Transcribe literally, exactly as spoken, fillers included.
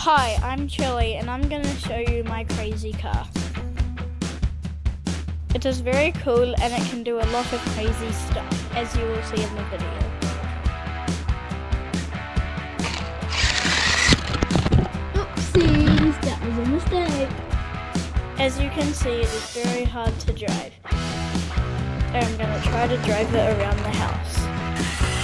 Hi, I'm Chili and I'm going to show you my crazy car. It is very cool and it can do a lot of crazy stuff, as you will see in the video. Oopsies, that was a mistake. As you can see, it is very hard to drive. I'm going to try to drive it around the house.